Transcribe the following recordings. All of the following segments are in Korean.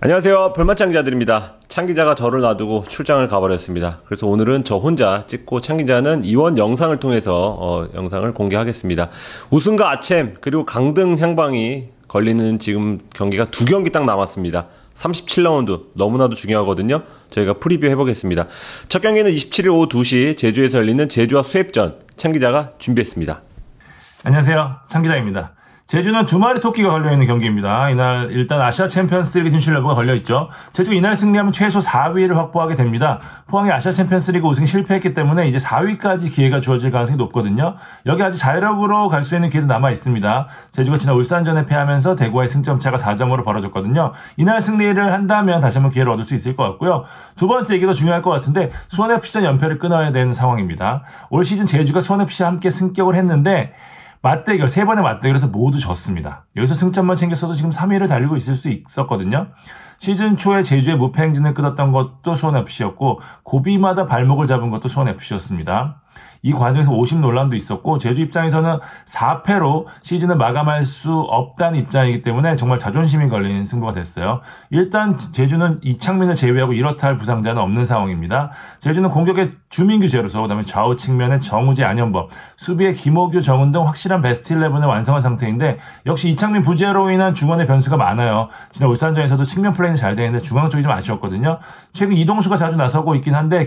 안녕하세요. 별맛창기자들입니다. 창기자가 저를 놔두고 출장을 가버렸습니다. 그래서 오늘은 저 혼자 찍고 창기자는 이원 영상을 통해서 영상을 공개하겠습니다. 우승과 아챔 그리고 강등 향방이 걸리는 지금 경기가 2경기 딱 남았습니다. 37라운드 너무나도 중요하거든요. 저희가 프리뷰 해보겠습니다. 첫 경기는 27일 오후 2시 제주에서 열리는 제주와 수협전 창기자가 준비했습니다. 안녕하세요. 창기자입니다. 제주는 2마리 토끼가 걸려있는 경기입니다. 이날 일단 아시아 챔피언스리그 진출 여부가 걸려있죠. 제주가 이날 승리하면 최소 4위를 확보하게 됩니다. 포항이 아시아 챔피언스리그 우승에 실패했기 때문에 이제 4위까지 기회가 주어질 가능성이 높거든요. 여기 아직 자유력으로 갈 수 있는 기회도 남아있습니다. 제주가 지난 울산전에 패하면서 대구와의 승점차가 4점으로 벌어졌거든요. 이날 승리를 한다면 다시 한번 기회를 얻을 수 있을 것 같고요. 두 번째 얘기도 중요할 것 같은데 수원FC전 연패를 끊어야 되는 상황입니다. 올 시즌 제주가 수원FC와 함께 승격을 했는데 맞대결, 3번의 맞대결에서 모두 졌습니다. 여기서 승점만 챙겼어도 지금 3위를 달리고 있을 수 있었거든요. 시즌 초에 제주의 무패 행진을 끊었던 것도 수원FC였고 고비마다 발목을 잡은 것도 수원FC였습니다. 이 과정에서 50 논란도 있었고 제주 입장에서는 4패로 시즌을 마감할 수 없다는 입장이기 때문에 정말 자존심이 걸린 승부가 됐어요. 일단 제주는 이창민을 제외하고 이렇다 할 부상자는 없는 상황입니다. 제주는 공격에 주민규 제로서 그다음에 좌우 측면에 정우재, 안현범, 수비에 김호규, 정은동 확실한 베스트 11을 완성한 상태인데 역시 이창민 부재로 인한 중원의 변수가 많아요. 지난 울산전에서도 측면 플레이는 잘 되는데 중앙 쪽이 좀 아쉬웠거든요. 최근 이동수가 자주 나서고 있긴 한데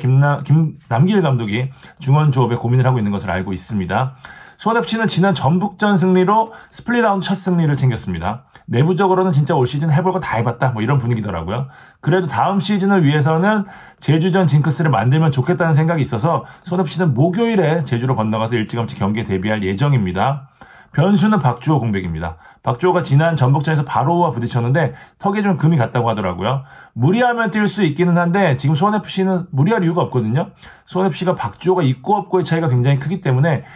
남길 감독이 중원 조합에 고민을 하고 있는 것을 알고 있습니다. 수원FC는 지난 전북전 승리로 스플릿 라운드 첫 승리를 챙겼습니다. 내부적으로는 진짜 올 시즌 해볼 거 다 해봤다 뭐 이런 분위기더라고요. 그래도 다음 시즌을 위해서는 제주전 징크스를 만들면 좋겠다는 생각이 있어서 수원FC는 목요일에 제주로 건너가서 일찌감치 경기에 대비할 예정입니다. 변수는 박주호 공백입니다. 박주호가 지난 전북전에서 바로와 부딪혔는데 턱에 좀 금이 갔다고 하더라고요. 무리하면 뛸 수 있기는 한데 지금 수원FC는 무리할 이유가 없거든요. 수원FC가 박주호가 있고 없고의 차이가 굉장히 크기 때문에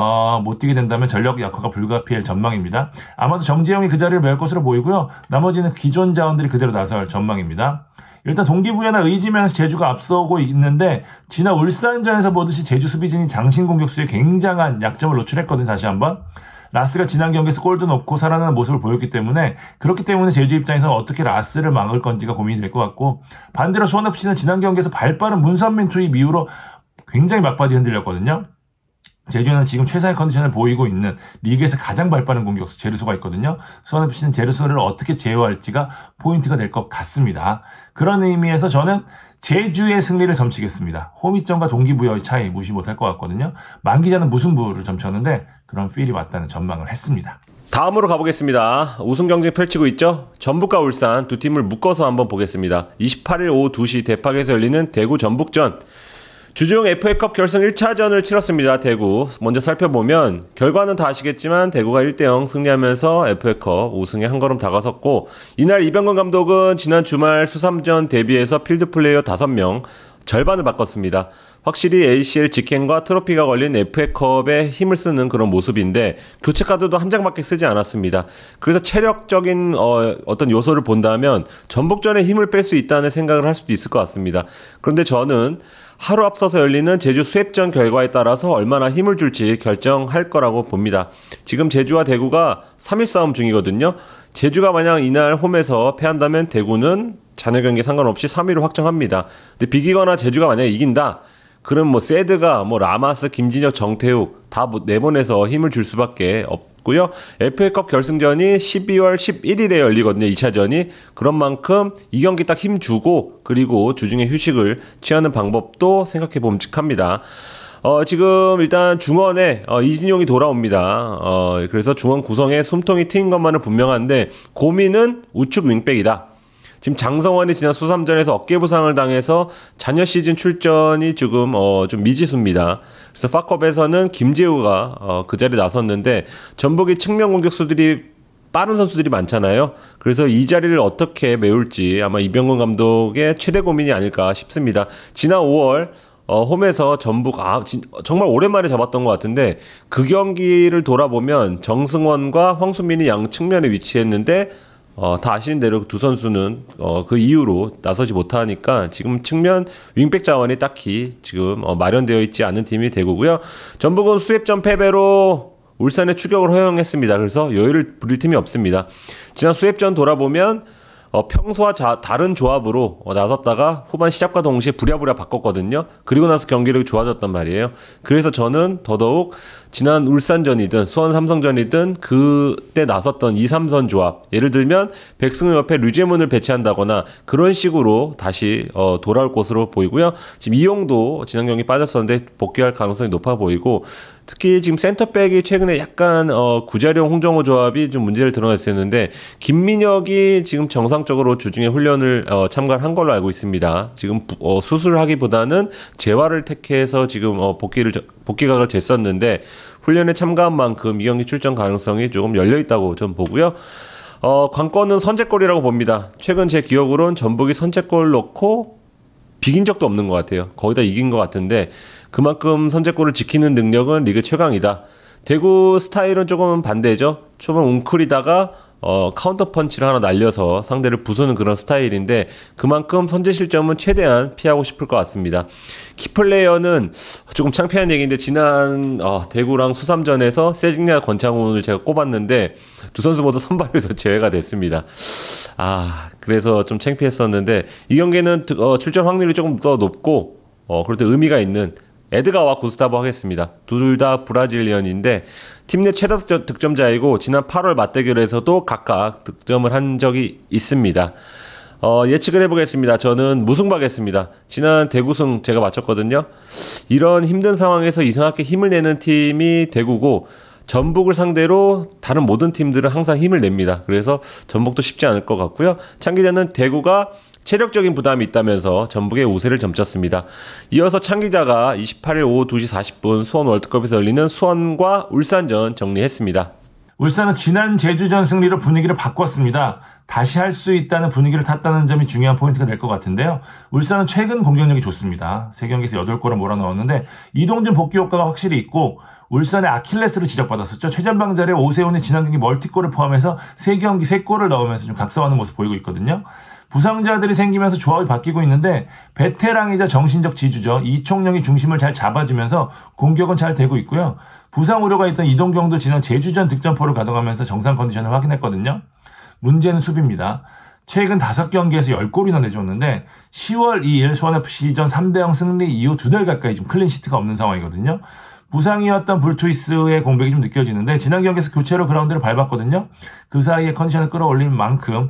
못 뛰게 된다면 전력 약화가 불가피할 전망입니다. 아마도 정재영이 그 자리를 메울 것으로 보이고요. 나머지는 기존 자원들이 그대로 나설 전망입니다. 일단 동기부여나 의지면서 제주가 앞서고 있는데 지난 울산전에서 보듯이 제주 수비진이 장신 공격수에 굉장한 약점을 노출했거든요. 다시 한번. 라스가 지난 경기에서 골도 넣고 살아나는 모습을 보였기 때문에 그렇기 때문에 제주 입장에서는 어떻게 라스를 막을 건지가 고민이 될 것 같고 반대로 수원FC는 지난 경기에서 발빠른 문선민 투입 이후로 굉장히 막바지 흔들렸거든요. 제주는 지금 최상의 컨디션을 보이고 있는 리그에서 가장 발빠른 공격수 제르소가 있거든요. 수원FC는 제르소를 어떻게 제어할지가 포인트가 될 것 같습니다. 그런 의미에서 저는 제주의 승리를 점치겠습니다. 홈이점과 동기부여의 차이 무시 못할 것 같거든요. 만 기자는 무승부를 점쳤는데 그런 필이 왔다는 전망을 했습니다. 다음으로 가보겠습니다. 우승 경쟁 펼치고 있죠? 전북과 울산 두 팀을 묶어서 한번 보겠습니다. 28일 오후 2시 대팍에서 열리는 대구 전북전. 주중 FA컵 결승 1차전을 치렀습니다. 대구. 먼저 살펴보면 결과는 다 아시겠지만 대구가 1대0 승리하면서 FA컵 우승에 한 걸음 다가섰고 이날 이병건 감독은 지난 주말 수삼전 대비해서 필드플레이어 5명 절반을 바꿨습니다. 확실히 ACL 직행과 트로피가 걸린 FA컵에 힘을 쓰는 그런 모습인데 교체 카드도 한 장밖에 쓰지 않았습니다. 그래서 체력적인 어떤 요소를 본다면 전북전에 힘을 뺄 수 있다는 생각을 할 수도 있을 것 같습니다. 그런데 저는 하루 앞서서 열리는 제주 수협전 결과에 따라서 얼마나 힘을 줄지 결정할 거라고 봅니다. 지금 제주와 대구가 3위 싸움 중이거든요. 제주가 만약 이날 홈에서 패한다면 대구는 잔여 경기 상관없이 3위를 확정합니다. 근데 비기거나 제주가 만약에 이긴다? 그럼 뭐 세드가 라마스, 김진혁, 정태욱 다 내보내서 힘을 줄 수밖에 없고요. FA컵 결승전이 12월 11일에 열리거든요. 2차전이. 그런 만큼 이 경기 딱 힘주고 그리고 주중에 휴식을 취하는 방법도 생각해 봄직합니다. 지금 일단 중원에 이진용이 돌아옵니다. 그래서 중원 구성에 숨통이 트인 것만은 분명한데 고민은 우측 윙백이다. 지금 장성원이 지난 수삼전에서 어깨 부상을 당해서 잔여 시즌 출전이 지금 좀 미지수입니다. 그래서 파컵에서는 김재우가 그 자리에 나섰는데 전북이 측면 공격수들이 빠른 선수들이 많잖아요. 그래서 이 자리를 어떻게 메울지 아마 이병건 감독의 최대 고민이 아닐까 싶습니다. 지난 5월 홈에서 전북 정말 오랜만에 잡았던 것 같은데 그 경기를 돌아보면 정승원과 황수민이 양 측면에 위치했는데 다 아시는 대로 두 선수는 그 이후로 나서지 못하니까 지금 측면 윙백 자원이 딱히 지금 마련되어 있지 않은 팀이 대구고요. 전북은 수협전 패배로 울산의 추격을 허용했습니다. 그래서 여유를 부릴 팀이 없습니다. 지난 수협전 돌아보면 평소와 다른 조합으로 나섰다가 후반 시작과 동시에 부랴부랴 바꿨거든요. 그리고 나서 경기력이 좋아졌단 말이에요. 그래서 저는 더더욱 지난 울산전이든 수원 삼성전이든 그때 나섰던 2-3선 조합, 예를 들면 백승호 옆에 류재문을 배치한다거나 그런 식으로 다시 돌아올 것으로 보이고요. 지금 이용도 지난 경기 빠졌었는데 복귀할 가능성이 높아 보이고, 특히 지금 센터백이 최근에 약간 구자룡 홍정호 조합이 좀 문제를 드러냈었는데, 김민혁이 지금 정상적으로 주중에 훈련을 참가를 한 걸로 알고 있습니다. 지금 수술하기보다는 재활을 택해서 지금 복귀각을 쟀었는데, 훈련에 참가한 만큼 이 경기 출전 가능성이 조금 열려 있다고 좀 보고요. 관건은 선제골이라고 봅니다. 최근 제 기억으로는 전북이 선제골 넣고 비긴 적도 없는 것 같아요. 거의 다 이긴 것 같은데, 그만큼 선제골을 지키는 능력은 리그 최강이다. 대구 스타일은 조금 반대죠. 초반 웅크리다가 카운터 펀치를 하나 날려서 상대를 부수는 그런 스타일인데, 그만큼 선제 실점은 최대한 피하고 싶을 것 같습니다. 키플레이어는 조금 창피한 얘기인데, 지난 대구랑 수삼전에서 세징야 권창훈을 제가 꼽았는데 두 선수 모두 선발에서 제외가 됐습니다. 그래서 좀 창피했었는데, 이 경기는 출전 확률이 조금 더 높고 그럴 때 의미가 있는 에드가와 구스타보 하겠습니다. 둘 다 브라질리언인데 팀 내 최다 득점자이고 지난 8월 맞대결에서도 각각 득점을 한 적이 있습니다. 예측을 해보겠습니다. 저는 무승부하겠습니다. 지난 대구승 제가 맞췄거든요. 이런 힘든 상황에서 이상하게 힘을 내는 팀이 대구고, 전북을 상대로 다른 모든 팀들은 항상 힘을 냅니다. 그래서 전북도 쉽지 않을 것 같고요. 창 기자는 대구가 체력적인 부담이 있다면서 전북의 우세를 점쳤습니다. 이어서 창 기자가 28일 오후 2시 40분 수원 월드컵에서 열리는 수원과 울산전 정리했습니다. 울산은 지난 제주전 승리로 분위기를 바꿨습니다. 다시 할 수 있다는 분위기를 탔다는 점이 중요한 포인트가 될 것 같은데요. 울산은 최근 공격력이 좋습니다. 3경기에서 8골을 몰아넣었는데 이동준 복귀 효과가 확실히 있고, 울산의 아킬레스를 지적받았었죠. 최전방 자리에 오세훈의 지난 경기 멀티골을 포함해서 3경기 3골을 넣으면서 좀 각성하는 모습 보이고 있거든요. 부상자들이 생기면서 조합이 바뀌고 있는데 베테랑이자 정신적 지주죠. 이총영이 중심을 잘 잡아주면서 공격은 잘 되고 있고요. 부상 우려가 있던 이동경도 지난 제주전 득점포를 가동하면서 정상 컨디션을 확인했거든요. 문제는 수비입니다. 최근 5경기에서 10골이나 내줬는데 10월 2일 수원FC전 3-0 승리 이후 2달 가까이 지금 클린시트가 없는 상황이거든요. 부상이었던 불투이스의 공백이 좀 느껴지는데 지난 경기에서 교체로 그라운드를 밟았거든요. 그 사이에 컨디션을 끌어올린 만큼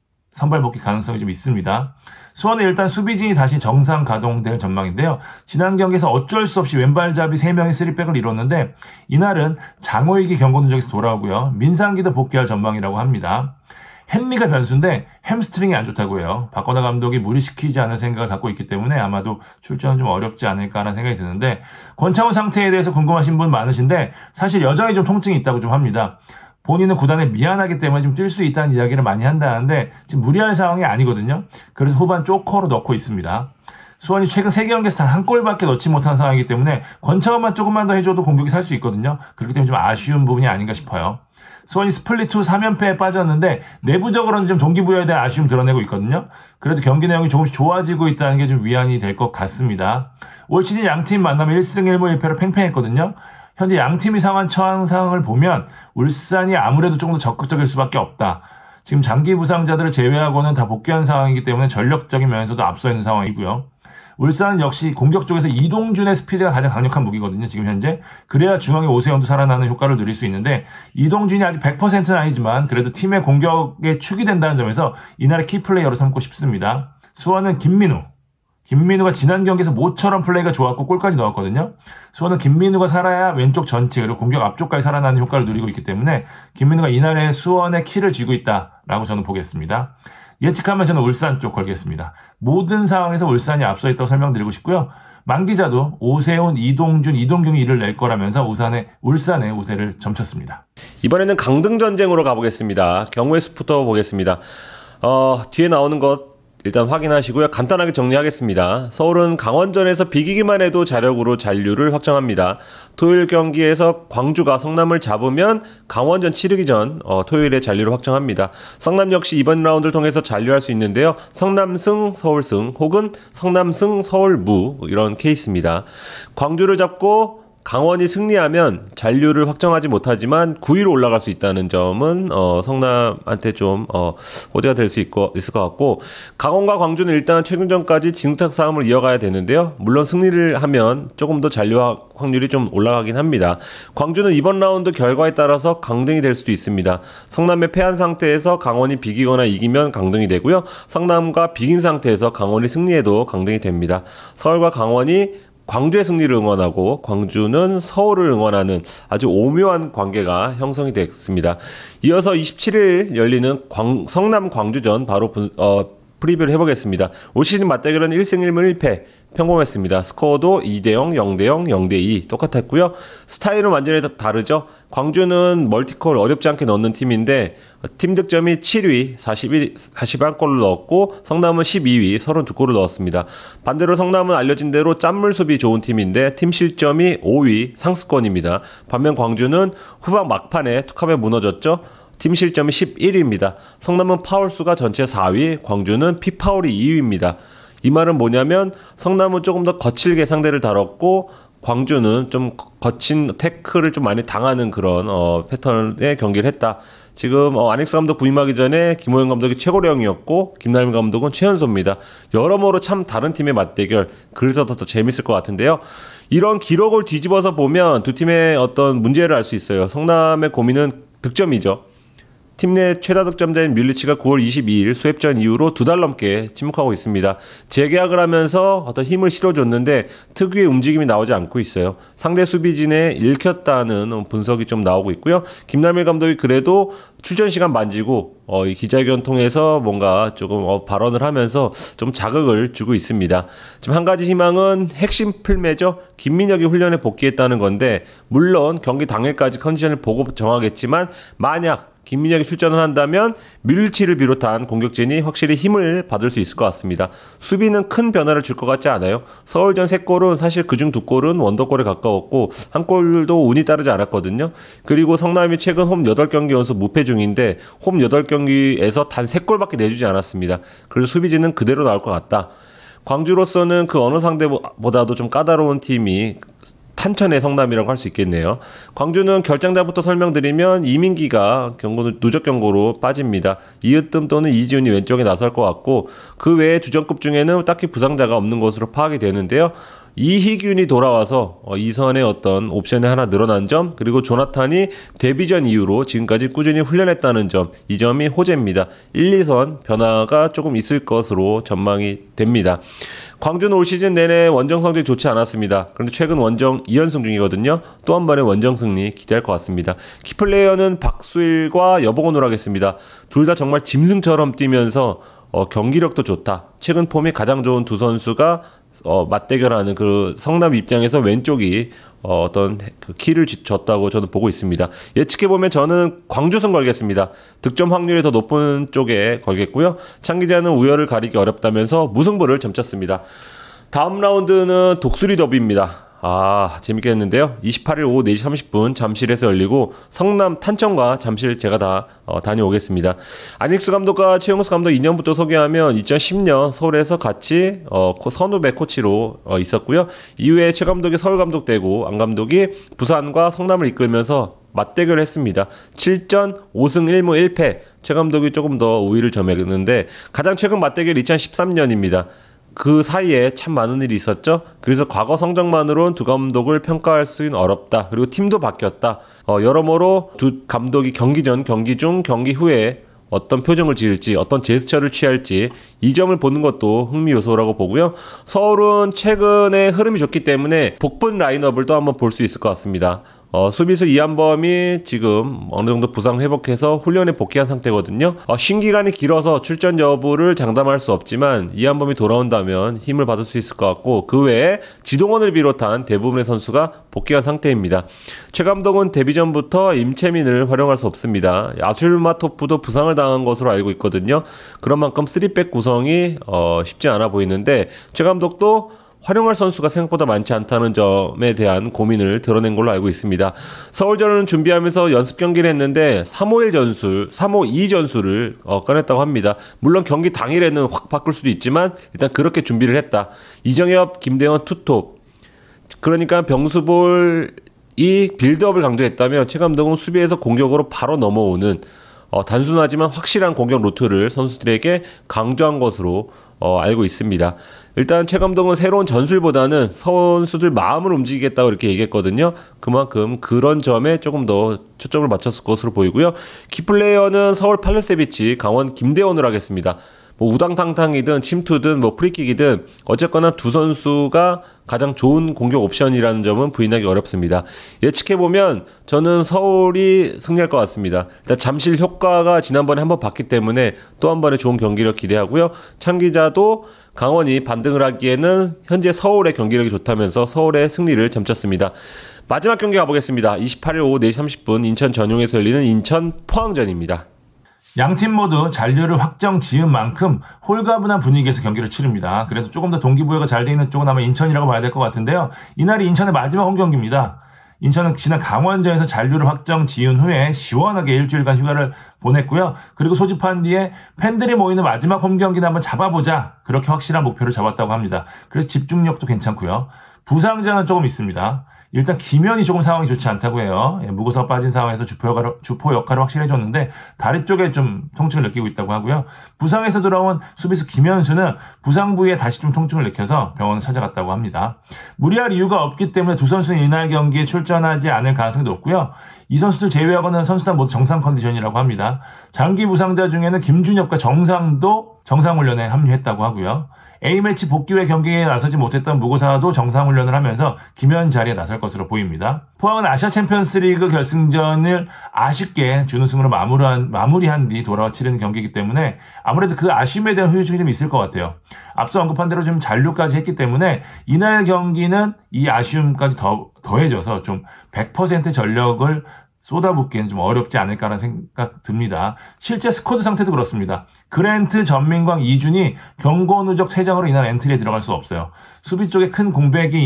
선발 복귀 가능성이 좀 있습니다. 수원은 일단 수비진이 다시 정상 가동될 전망인데요. 지난 경기에서 어쩔 수 없이 왼발잡이 3명의 3백을 이뤘는데 이날은 장호익이 경고 누적에서 돌아오고요. 민상기도 복귀할 전망이라고 합니다. 헨리가 변수인데 햄스트링이 안 좋다고 해요. 박건하 감독이 무리시키지 않을 생각을 갖고 있기 때문에 아마도 출전은 좀 어렵지 않을까라는 생각이 드는데, 권창훈 상태에 대해서 궁금하신 분 많으신데 사실 여전히 좀 통증이 있다고 좀 합니다. 본인은 구단에 미안하기 때문에 좀 뛸 수 있다는 이야기를 많이 한다는데 지금 무리할 상황이 아니거든요. 그래서 후반 쪼커로 넣고 있습니다. 수원이 최근 3경기에서 단 한 골밖에 넣지 못한 상황이기 때문에 권창훈만 조금만 더 해줘도 공격이 살 수 있거든요. 그렇기 때문에 좀 아쉬운 부분이 아닌가 싶어요. 수원이 스플릿 후 3연패에 빠졌는데 내부적으로는 좀 동기부여에 대한 아쉬움 드러내고 있거든요. 그래도 경기 내용이 조금씩 좋아지고 있다는 게 좀 위안이 될 것 같습니다. 올 시즌 양팀 만나면 1승 1무 1패로 팽팽했거든요. 현재 양팀이 상황 처상을 보면 울산이 아무래도 조금 더 적극적일 수밖에 없다. 지금 장기 부상자들을 제외하고는 다 복귀한 상황이기 때문에 전력적인 면에서도 앞서 있는 상황이고요. 울산은 역시 공격 쪽에서 이동준의 스피드가 가장 강력한 무기거든요. 지금 현재. 그래야 중앙에 오세훈도 살아나는 효과를 누릴 수 있는데 이동준이 아직 100%는 아니지만 그래도 팀의 공격에 축이 된다는 점에서 이날의 키플레이어로 삼고 싶습니다. 수원은 김민우가 지난 경기에서 모처럼 플레이가 좋았고 골까지 넣었거든요. 수원은 김민우가 살아야 왼쪽 전체 그리고 공격 앞쪽까지 살아나는 효과를 누리고 있기 때문에 김민우가 이날의 수원의 키를 쥐고 있다라고 저는 보겠습니다. 예측하면 저는 울산 쪽 걸겠습니다. 모든 상황에서 울산이 앞서 있다고 설명드리고 싶고요. 만 기자도 오세훈, 이동준, 이동경이 이를 낼 거라면서 울산의 우세를 점쳤습니다. 이번에는 강등 전쟁으로 가보겠습니다. 경우의 수부터 보겠습니다. 뒤에 나오는 것 일단 확인하시고요. 간단하게 정리하겠습니다. 서울은 강원전에서 비기기만 해도 자력으로 잔류를 확정합니다. 토요일 경기에서 광주가 성남을 잡으면 강원전 치르기 전 토요일에 잔류를 확정합니다. 성남 역시 이번 라운드를 통해서 잔류할 수 있는데요. 성남승, 서울승 혹은 성남승, 서울무 이런 케이스입니다. 광주를 잡고 강원이 승리하면 잔류를 확정하지 못하지만 9위로 올라갈 수 있다는 점은 성남한테 좀 호재가 될 수 있을 것 같고, 강원과 광주는 일단 최종전까지 진흙탕 싸움을 이어가야 되는데요. 물론 승리를 하면 조금 더 잔류 확률이 좀 올라가긴 합니다. 광주는 이번 라운드 결과에 따라서 강등이 될 수도 있습니다. 성남에 패한 상태에서 강원이 비기거나 이기면 강등이 되고요. 성남과 비긴 상태에서 강원이 승리해도 강등이 됩니다. 서울과 강원이 광주의 승리를 응원하고 광주는 서울을 응원하는 아주 오묘한 관계가 형성이 됐습니다. 이어서 27일 열리는 성남 광주전 바로 프리뷰를 해보겠습니다. 올 시즌 맞대결은 1승 1무 1패 평범했습니다. 스코어도 2대0, 0대0, 0대2 똑같았고요. 스타일은 완전히 다르죠. 광주는 멀티콜 어렵지 않게 넣는 팀인데 팀 득점이 7위 41골을 넣었고, 성남은 12위 32골을 넣었습니다. 반대로 성남은 알려진 대로 짠물 수비 좋은 팀인데 팀 실점이 5위 상승권입니다. 반면 광주는 후반 막판에 툭하면 무너졌죠. 팀 실점이 11위입니다. 성남은 파울 수가 전체 4위, 광주는 피파울이 2위입니다. 이 말은 뭐냐면 성남은 조금 더 거칠게 상대를 다뤘고 광주는 좀 거친 태클을 좀 많이 당하는 그런 패턴의 경기를 했다. 지금 안익수 감독 부임하기 전에 김호영 감독이 최고령이었고 김남일 감독은 최연소입니다. 여러모로 참 다른 팀의 맞대결, 그래서 더 재밌을 것 같은데요. 이런 기록을 뒤집어서 보면 두 팀의 어떤 문제를 알 수 있어요. 성남의 고민은 득점이죠. 팀 내 최다 득점자인 뮬리치가 9월 22일 수협전 이후로 2달 넘게 침묵하고 있습니다. 재계약을 하면서 어떤 힘을 실어줬는데 특유의 움직임이 나오지 않고 있어요. 상대 수비진에 읽혔다는 분석이 좀 나오고 있고요. 김남일 감독이 그래도 출전 시간 만지고 이 기자회견 통해서 뭔가 조금 발언을 하면서 좀 자극을 주고 있습니다. 지금 한 가지 희망은 핵심 필매죠. 김민혁이 훈련에 복귀했다는 건데, 물론 경기 당일까지 컨디션을 보고 정하겠지만 만약 김민혁이 출전을 한다면 뮬리치를 비롯한 공격진이 확실히 힘을 받을 수 있을 것 같습니다. 수비는 큰 변화를 줄 것 같지 않아요. 서울전 3골은 사실 그중 2골은 원더골에 가까웠고 한 골도 운이 따르지 않았거든요. 그리고 성남이 최근 홈 8경기 연속 무패 중인데 홈 8경기에서 단 3골밖에 내주지 않았습니다. 그래서 수비진은 그대로 나올 것 같다. 광주로서는 그 어느 상대보다도 좀 까다로운 팀이 탄천의 성남이라고 할 수 있겠네요. 광주는 결장자부터 설명드리면 이민기가 누적 경고로 빠집니다. 이으뜸 또는 이지훈이 왼쪽에 나설 것 같고, 그 외에 주전급 중에는 딱히 부상자가 없는 것으로 파악이 되는데요. 이희균이 돌아와서 이선의 어떤 옵션이 하나 늘어난 점, 그리고 조나탄이 데뷔전 이후로 지금까지 꾸준히 훈련했다는 점, 이 점이 호재입니다. 1, 2선 변화가 조금 있을 것으로 전망이 됩니다. 광주는 올 시즌 내내 원정 성적이 좋지 않았습니다. 그런데 최근 원정 2연승 중이거든요. 또 한 번의 원정 승리 기대할 것 같습니다. 키플레이어는 박수일과 여보건으로 하겠습니다. 둘 다 정말 짐승처럼 뛰면서 경기력도 좋다. 최근 폼이 가장 좋은 두 선수가 맞대결하는 그 성남 입장에서 왼쪽이 어떤 그 키를 줬다고 저는 보고 있습니다. 예측해보면 저는 광주승 걸겠습니다. 득점 확률이 더 높은 쪽에 걸겠고요. 창 기자는 우열을 가리기 어렵다면서 무승부를 점쳤습니다. 다음 라운드는 독수리 더비입니다. 재밌겠는데요. 28일 오후 4시 30분 잠실에서 열리고 성남 탄천과 잠실 제가 다 다녀오겠습니다. 안익수 감독과 최용수 감독 2년부터 소개하면 2010년 서울에서 같이 선후배 코치로 있었고요. 이후에 최 감독이 서울 감독 되고 안 감독이 부산과 성남을 이끌면서 맞대결을 했습니다. 7전 5승 1무 1패. 최 감독이 조금 더 우위를 점했는데 가장 최근 맞대결 2013년입니다. 그 사이에 참 많은 일이 있었죠. 그래서 과거 성적만으로는 두 감독을 평가할 수는 어렵다. 그리고 팀도 바뀌었다. 여러모로 두 감독이 경기 전, 경기 중, 경기 후에 어떤 표정을 지을지, 어떤 제스처를 취할지, 이 점을 보는 것도 흥미 요소라고 보고요. 서울은 최근에 흐름이 좋기 때문에 복분 라인업을 또 한번 볼 수 있을 것 같습니다. 수비수 이한범이 지금 어느 정도 부상 회복해서 훈련에 복귀한 상태거든요. 쉰 기간이 길어서 출전 여부를 장담할 수 없지만 이한범이 돌아온다면 힘을 받을 수 있을 것 같고, 그 외에 지동원을 비롯한 대부분의 선수가 복귀한 상태입니다. 최 감독은 데뷔전부터 임채민을 활용할 수 없습니다. 아술마토프도 부상을 당한 것으로 알고 있거든요. 그런 만큼 3백 구성이 쉽지 않아 보이는데 최 감독도 활용할 선수가 생각보다 많지 않다는 점에 대한 고민을 드러낸 걸로 알고 있습니다. 서울전을 준비하면서 연습 경기를 했는데 3-5-2 전술을 꺼냈다고 합니다. 물론 경기 당일에는 확 바꿀 수도 있지만 일단 그렇게 준비를 했다. 이정엽, 김대원 투톱, 그러니까 병수볼이 빌드업을 강조했다면 최 감독은 수비에서 공격으로 바로 넘어오는 단순하지만 확실한 공격 루트를 선수들에게 강조한 것으로 알고 있습니다. 일단 최 감독은 새로운 전술보다는 선수들 마음을 움직이겠다고 이렇게 얘기했거든요. 그만큼 그런 점에 조금 더 초점을 맞췄을 것으로 보이고요. 키플레이어는 서울 팔루세비치, 강원 김대원으로 하겠습니다. 뭐 우당탕탕이든 침투든 뭐 프리킥이든 어쨌거나 두 선수가 가장 좋은 공격 옵션이라는 점은 부인하기 어렵습니다. 예측해보면 저는 서울이 승리할 것 같습니다. 일단 잠실 효과가 지난번에 한번 봤기 때문에 또 한 번의 좋은 경기력 기대하고요. 창 기자도 강원이 반등을 하기에는 현재 서울의 경기력이 좋다면서 서울의 승리를 점쳤습니다. 마지막 경기 가보겠습니다. 28일 오후 4시 30분 인천 전용에서 열리는 인천 포항전입니다. 양팀 모두 잔류를 확정 지은 만큼 홀가분한 분위기에서 경기를 치릅니다. 그래도 조금 더 동기부여가 잘 돼 있는 쪽은 아마 인천이라고 봐야 될 것 같은데요. 이날이 인천의 마지막 홈경기입니다. 인천은 지난 강원전에서 잔류를 확정 지은 후에 시원하게 일주일간 휴가를 보냈고요. 그리고 소집한 뒤에 팬들이 모이는 마지막 홈경기는 한번 잡아보자. 그렇게 확실한 목표를 잡았다고 합니다. 그래서 집중력도 괜찮고요. 부상자는 조금 있습니다. 일단 김현이 조금 상황이 좋지 않다고 해요. 무고사가 빠진 상황에서 주포 역할을 확실히 해줬는데 다리 쪽에 좀 통증을 느끼고 있다고 하고요. 부상에서 돌아온 수비수 김현수는 부상 부위에 다시 좀 통증을 느껴서 병원을 찾아갔다고 합니다. 무리할 이유가 없기 때문에 두 선수는 이날 경기에 출전하지 않을 가능성이 높고요. 이 선수들 제외하고는 선수단 모두 정상 컨디션이라고 합니다. 장기 부상자 중에는 김준엽과 정상도 정상훈련에 합류했다고 하고요. A매치 복귀 후에 경기에 나서지 못했던 무고사도 정상훈련을 하면서 김현 자리에 나설 것으로 보입니다. 포항은 아시아 챔피언스 리그 결승전을 아쉽게 준우승으로 마무리한 뒤 돌아와 치르는 경기이기 때문에 아무래도 그 아쉬움에 대한 후유증이 좀 있을 것 같아요. 앞서 언급한 대로 좀 잔류까지 했기 때문에 이날 경기는 이 아쉬움까지 더해져서 좀 100% 전력을 쏟아붓기엔 좀 어렵지 않을까라는 생각 듭니다. 실제 스쿼드 상태도 그렇습니다. 그랜트, 전민광, 이준이 경고 누적 퇴장으로 인한 엔트리에 들어갈 수 없어요. 수비 쪽에 큰 공백이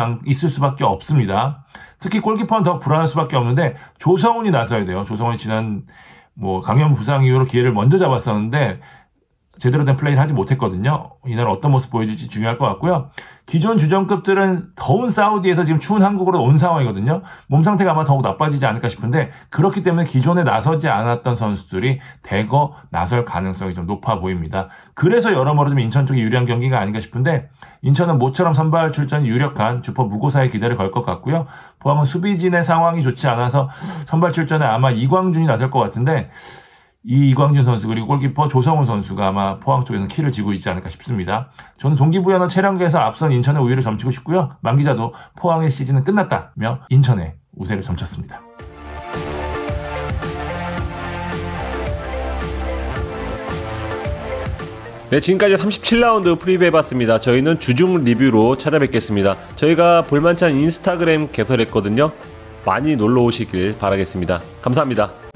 있을 수밖에 없습니다. 특히 골키퍼는 더 불안할 수밖에 없는데 조성훈이 나서야 돼요. 조성훈이 지난 강현 부상 이후로 기회를 먼저 잡았었는데 제대로 된 플레이를 하지 못했거든요. 이날 어떤 모습 보여줄지 중요할 것 같고요. 기존 주전급들은 더운 사우디에서 지금 추운 한국으로 온 상황이거든요. 몸 상태가 아마 더욱 나빠지지 않을까 싶은데 그렇기 때문에 기존에 나서지 않았던 선수들이 대거 나설 가능성이 좀 높아 보입니다. 그래서 여러모로 좀 인천 쪽이 유리한 경기가 아닌가 싶은데 인천은 모처럼 선발 출전이 유력한 주포 무고사의 기대를 걸 것 같고요. 포항은 수비진의 상황이 좋지 않아서 선발 출전에 아마 이광준이 나설 것 같은데 이 이광준 선수 그리고 골키퍼 조성훈 선수가 아마 포항 쪽에서는 키를 쥐고 있지 않을까 싶습니다. 저는 동기부여나 체력에서 앞선 인천의 우위를 점치고 싶고요. 만 기자도 포항의 시즌은 끝났다며 인천의 우세를 점쳤습니다. 네, 지금까지 37라운드 프리뷰 해봤습니다. 저희는 주중 리뷰로 찾아뵙겠습니다. 저희가 볼만찬 인스타그램 개설했거든요. 많이 놀러 오시길 바라겠습니다. 감사합니다.